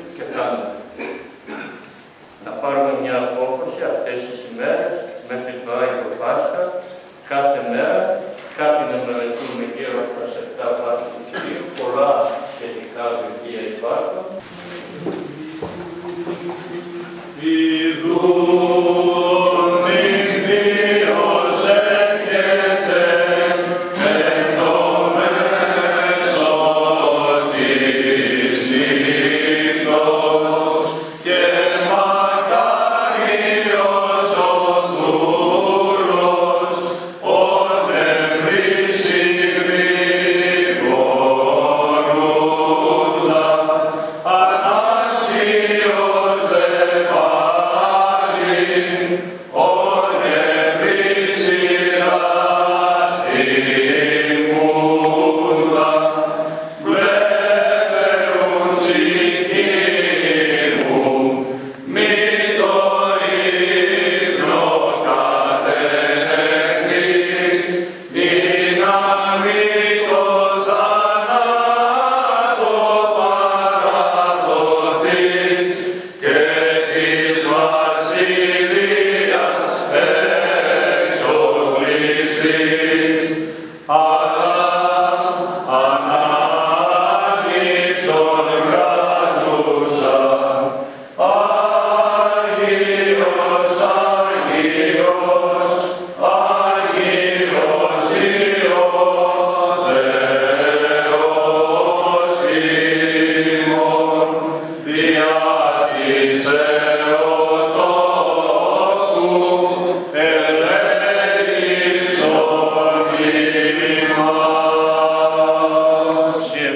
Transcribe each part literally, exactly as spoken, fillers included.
και θάνατο. Να πάρουμε μια απόφαση αυτές τις ημέρες, μέχρι το Άγιο Πάσχα, κάθε μέρα, κάποιοι να μελετούμε γύρω από τα επτά πάθη του Κυρίου, πολλά σχετικά βιβλία υπάρχουν.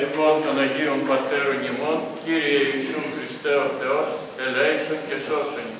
Πατέρων ημών, Κύριε Ιησού Χριστέ ο Θεός, ελέησον και σώσον.